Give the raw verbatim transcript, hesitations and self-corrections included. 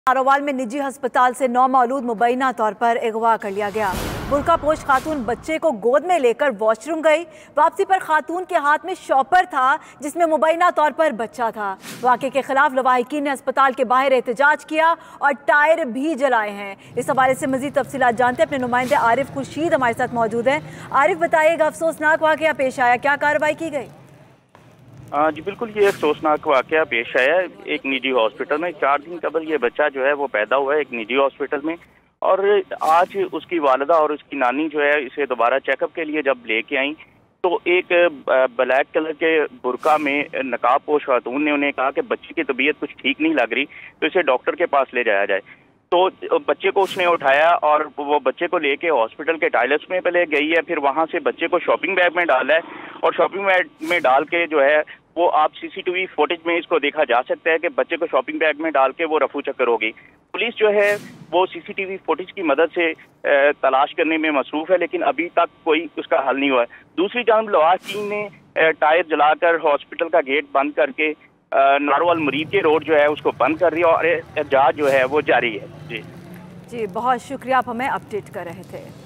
नारोवाल में निजी अस्पताल से नौमौलूद मुबैना तौर पर अगवा कर लिया गया। बुर्का पोश खातून बच्चे को गोद में लेकर वॉशरूम गई। वापसी पर खातून के हाथ में शॉपर था जिसमें मुबैना तौर पर बच्चा था। वाक़े के खिलाफ लवाहिकीन ने अस्पताल के बाहर एहतजाज किया और टायर भी जलाए हैं। इस हवाले से मजीद तफसीलात जानते हैं, अपने नुमाइंदे आरिफ खुर्शीद हमारे साथ मौजूद हैं। आरिफ, बताइएगा, अफसोसनाक वाक़या पेश आया, क्या कार्रवाई की गई? जी बिल्कुल, ये अफसोसनाक वाकया पेश आया एक निजी हॉस्पिटल में। चार दिन कबल ये बच्चा जो है वो पैदा हुआ है एक निजी हॉस्पिटल में, और आज उसकी वालिदा और उसकी नानी जो है इसे दोबारा चेकअप के लिए जब लेके आई तो एक ब्लैक कलर के बुर्का में नकाब पोश खातून ने उन्हें कहा कि बच्ची की तबीयत कुछ ठीक नहीं लग रही, तो इसे डॉक्टर के पास ले जाया जाए। तो बच्चे को उसने उठाया और वो बच्चे को लेके हॉस्पिटल के टॉयलेट्स में पहले गई है, फिर वहां से बच्चे को शॉपिंग बैग में डाला है और शॉपिंग बैग में डाल के जो है वो आप सीसीटीवी फुटेज में इसको देखा जा सकता है कि बच्चे को शॉपिंग बैग में डाल के वो रफू चक्कर हो गई। पुलिस जो है वो सीसीटीवी फुटेज की मदद से तलाश करने में मसरूफ है, लेकिन अभी तक कोई उसका हल नहीं हुआ है। दूसरी जानब लवाहिकीन ने टायर जलाकर हॉस्पिटल का गेट बंद करके नारोवाल मरीज के रोड जो है उसको बंद कर दिया और एहतजाज जो है वो जारी है। जी जी, बहुत शुक्रिया, आप हमें अपडेट कर रहे थे।